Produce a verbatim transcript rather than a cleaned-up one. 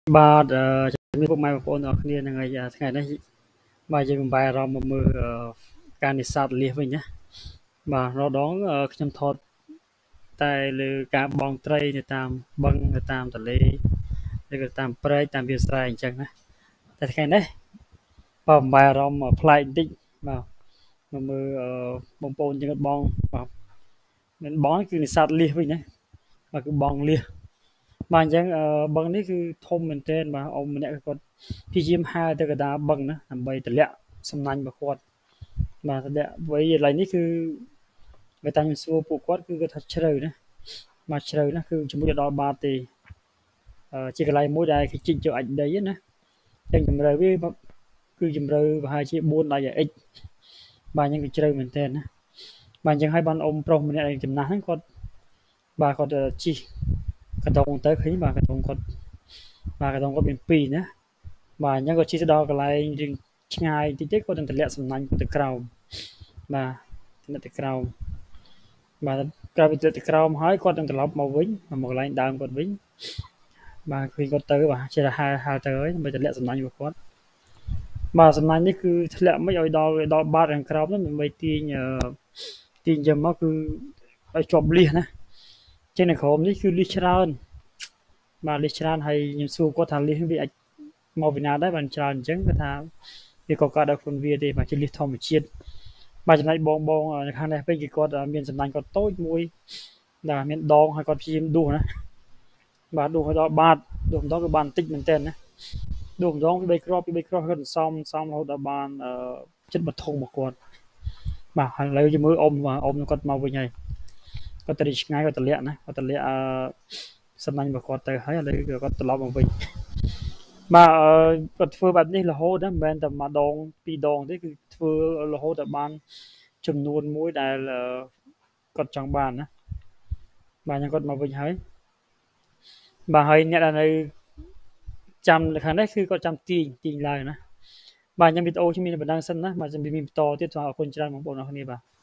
បាទអឺជំរាបពុកម៉ែបងប្អូនទាំងអស់គ្នាហ្នឹងហើយថ្ងៃនេះបាទយើងកំបែរអារម្មណ៍មកមើលការនេសាទលៀសវិញណាបាទរដងខ្ញុំថតតែលើការបង់ត្រីនៅតាមបឹងនៅតាមទន្លេឬក៏តាមព្រែកតាមវាលស្រែអញ្ចឹងណាតែថ្ងៃនេះបាទកំបែរអារម្មណ៍ប្លែកបន្តិចបាទមកមើលបងប្អូនយើងអត់បងបាទមិនបងគឺនេសាទលៀសវិញណាបាទគឺបងលៀសបាទអញ្ចឹងបឹងនេះគឺធំមែនទែនបាទអ៊ំម្នាក់គាត់ព្យាយាមហើរទៅកណ្ដាលបឹងណាដើម្បីទម្លាក់សំណាញ់របស់គាត់បាទទម្លាក់វ័យកន្លែងនេះគឺបើតាមខ្ញុំសួរពួកគាត់គឺគាត់ថាជ្រៅណាបាទជ្រៅណាគឺជាមួយដល់បាតទេជាកន្លែងមួយដែលគេជីកយកអាចដីណាអញ្ចឹងជម្រៅវាគឺជម្រៅប្រហែលជាបួនដៃអាអិចបាទអញ្ចឹងគឺជ្រៅមែនទែនណាបាទអញ្ចឹងហើយបានអ៊ំប្រុសម្នាក់ឯងចំណាស់ហ្នឹងគាត់បាទគាត់ជីកដងទៅឃើញបាទកដងគាត់បាទកដងគាត់មានពីរណាបាទអញ្ចឹងគាត់ជិះទៅដល់កន្លែងរៀងឆ្ងាយតិចទៀតគាត់នឹងទម្លាក់សំណាញ់គាត់ទៅក្រោមបាទទម្លាក់ទៅក្រោមបាទក្រោយពីទម្លាក់ទៅក្រោមហើយគាត់នឹងត្រឡប់មកវិញមកកន្លែងដើមគាត់វិញបាទឃើញគាត់ទៅបាទចេះតែហើរហើរទៅហើយដើម្បីទម្លាក់សំណាញ់របស់គាត់បាទសំណាញ់នេះគឺធ្លាក់មិនឲ្យដល់ដល់បាតខាងក្រោមនោះដើម្បីទាញទាញយកមកគឺឲ្យជាប់លៀសណាចេញនៅក្រោមនេះគឺលៀសច្រើនបាទលៀសច្រើនហើយខ្ញុំសួរគាត់ថាលៀសវាអាចមកពីណាដែរបានច្រើនអញ្ចឹងគាត់ថាវាក៏កើតដល់ខ្លួនវាទេបាទជាលៀសធម្មជាតិបាទចំណែកបងបងនៅខាងនេះវិញគឺគាត់មានសំណាញ់គាត់តូចមួយបាទមានដងហើយគាត់ព្យាយាមដួសណាបាទដួសឲ្យដល់បាតដួសម្ដងគឺបានតិចមែនតើណាដួសម្ដងពី3គ្រាប់ពី3គ្រាប់គាត់សំសំរហូតដល់បានចិត្តបធំរបស់គាត់បាទហើយឥឡូវយើងមើលអ៊ំបាទអ៊ំគាត់មកវិញហើយគាត់ទៅឆ្ងាយគាត់ទម្លាក់ណាគាត់ទម្លាក់អឺសំណាញ់របស់គាត់ទៅហើយឥឡូវគាត់ត្រឡប់មកវិញបាទគាត់ធ្វើបែបនេះរហូតណាមិនមែនតែម្ដងពីរដងទេគឺធ្វើរហូតដល់បានចំនួនមួយដែលគាត់ចង់បានណាបាទអញ្ចឹងគាត់មកវិញហើយបាទហើយអ្នកដែលនៅចាំនៅខាងនេះគឺគាត់ចាំទាញទាញឡើងណាបាទអញ្ចឹងវីដេអូខ្ញុំមានប៉ុណ្ណឹងសិនណាបាទខ្ញុំមានបន្តទៀតសូមអរគុណច្រើនបងប្អូនអរគ្នាបាទ